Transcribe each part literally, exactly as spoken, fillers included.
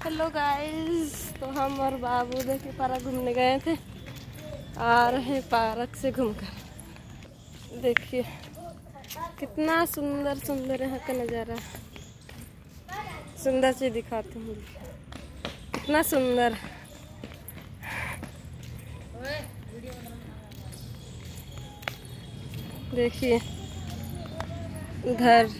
Hello guys, तो हम और बाबू देखिए पार्क घूमने गए थे। आ रहे पार्क से घूमकर। देखिए कितना सुंदर सुंदर यहाँ का नज़ारा। सुंदर चीज दिखाती हूँ, कितना सुंदर। देखिए उधर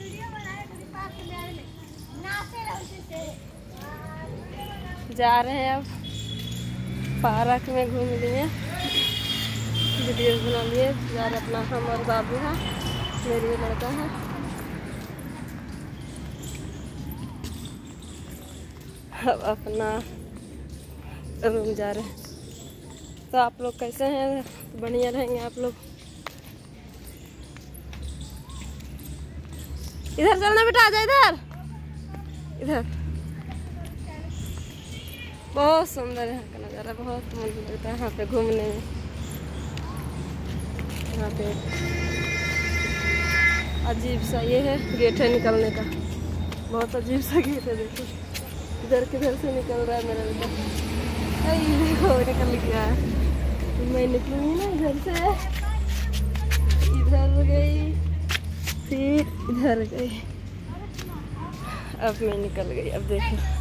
जा रहे हैं, अब पार्क में घूम लिए, वीडियो बना लिए। जा रहे अपना हम और बाबू है, मेरी लड़का है। अब अपना रूम जा रहे हैं। तो आप लोग कैसे हैं? बढ़िया रहेंगे आप लोग। इधर चलना बेटा, आ जा इधर इधर। बहुत सुंदर है यहाँ का नज़ारा, बहुत मन लगता है यहाँ पे घूमने में। यहाँ पे अजीब सा ये है, गेट है निकलने का। बहुत अजीब सा गेट है। देखो इधर किधर से निकल रहा है मेरा बेटा। अरे देखो निकल गया। मैं निकलूंगी ना इधर से, इधर गई फिर इधर गई, अब मैं निकल गई। अब देखो